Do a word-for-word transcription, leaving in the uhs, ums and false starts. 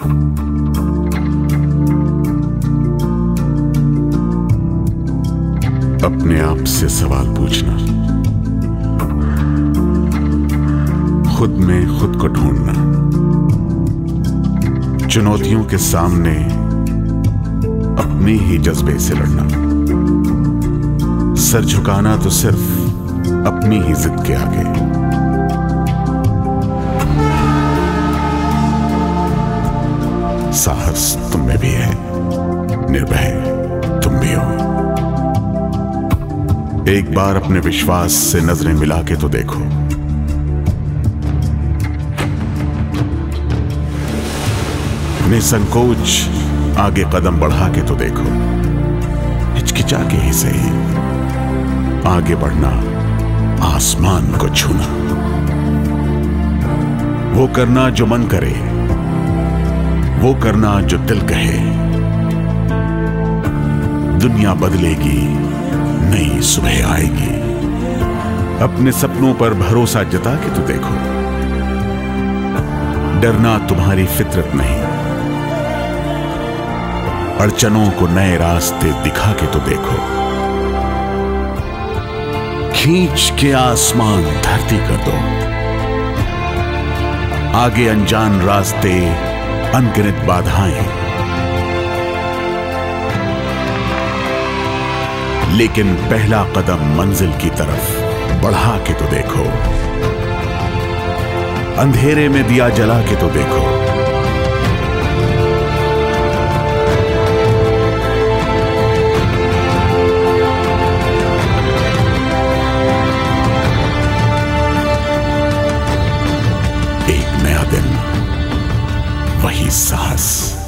अपने आप से सवाल पूछना, खुद में खुद को ढूंढना, चुनौतियों के सामने अपने ही जज्बे से लड़ना, सर झुकाना तो सिर्फ अपनी ही जिद के आगे। साहस तुम में भी है, निर्भय तुम भी हो। एक बार अपने विश्वास से नजरें मिला के तो देखो। निसंकोच आगे कदम बढ़ा के तो देखो। हिचकिचा के ही सही, आगे बढ़ना, आसमान को छूना, वो करना जो मन करे, वो करना जो दिल कहे। दुनिया बदलेगी, नई सुबह आएगी। अपने सपनों पर भरोसा जता के तो देखो। डरना तुम्हारी फितरत नहीं, अड़चनों को नए रास्ते दिखा के तो देखो। खींच के आसमान धरती कर दो, आगे अनजान रास्ते, अनगिनत बाधाएं, लेकिन पहला कदम मंजिल की तरफ बढ़ा के तो देखो। अंधेरे में दिया जला के तो देखो। एक नया दिन, वही साहस।